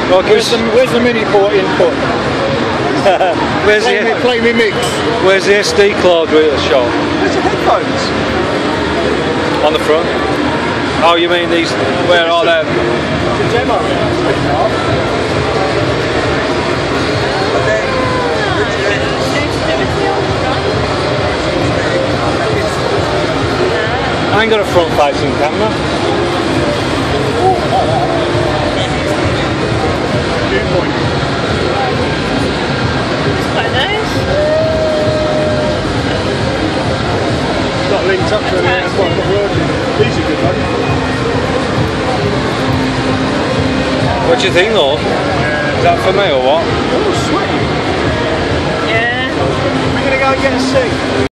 Where's the MIDI port input? Play me mix. Where's the SD card real shot? Where's the headphones? On the front. Oh, you mean these? Where are they? The demo. I ain't got a front facing camera. Quite nice. It's not linked up to the that's why I've got Roger. These are good, buddy. What do you think, though? Is that for me or what? Oh, sweet. Yeah. We're going to go and get a seat.